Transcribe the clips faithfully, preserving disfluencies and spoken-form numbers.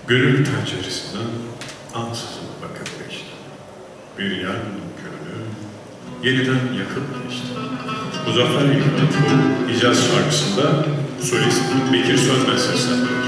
Gönül penceresinden ansızın bakıp geçti. Bir yangın külünü yeniden yakıp geçti. Muzaffer İlhan'ın bu Hicaz şarkısında solist Bekir Sönmez seslendiriyor.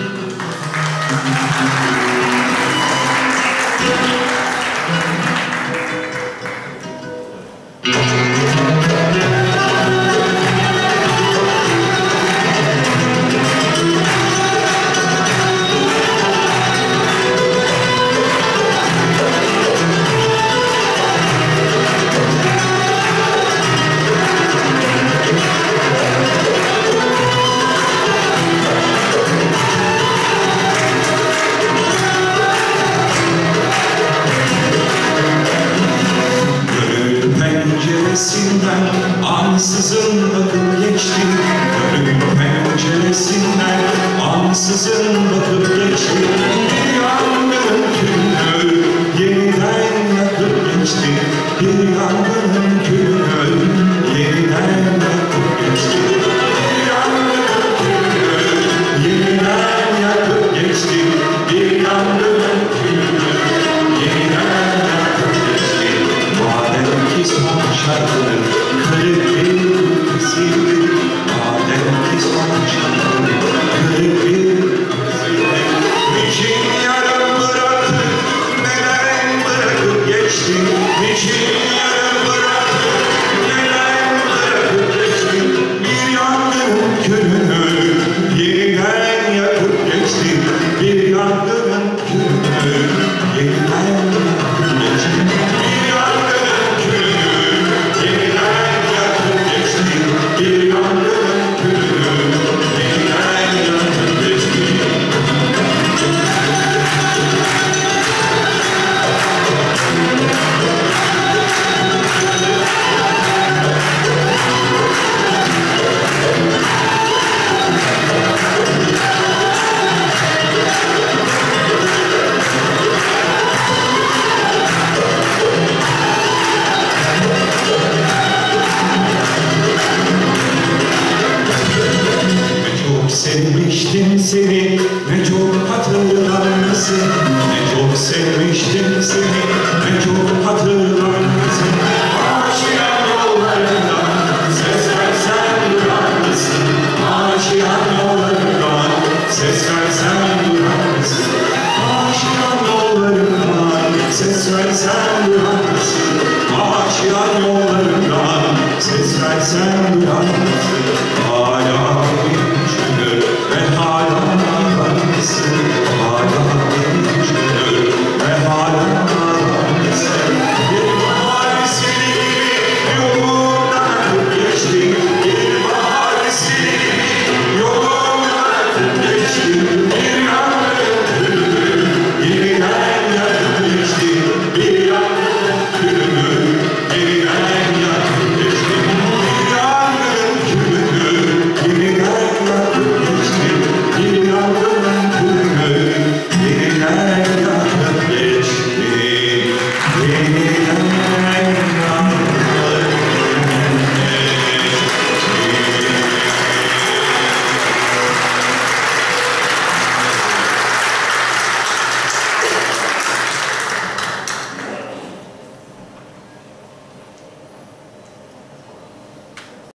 Penceresinden ansızın bakıp geçti. Gönül penceresinden ansızın bakıp geçti. Bir yangının külünü yeniden yakıp geçti. Bir yangının külünü yeniden yakıp geçti. Bir yangının külünü yeniden yakıp geçti. Bir yangının külünü yeniden yakıp geçti. Madem ki son şarkının kırık bir ülkesiydi, madem ki son şarkının kırık bir ülkesiydi, niçin yarım bıraktı, neden bırakıp geçti, niçin yarım bıraktı, neden bırakıp geçti, bir yangının külünü yeniden yakıp geçti, bir yangının külünü yeniden yakıp geçti, bir yangının bir yangının külünü yeniden yakıp geçti. Sevmiştim seni, ne çok hatırlar mısın? Ne çok sevmiştim seni, ne çok hatırlar mısın? Aşiyan yollarından ses versen duyar mısın? Aşiyan yollarından ses versen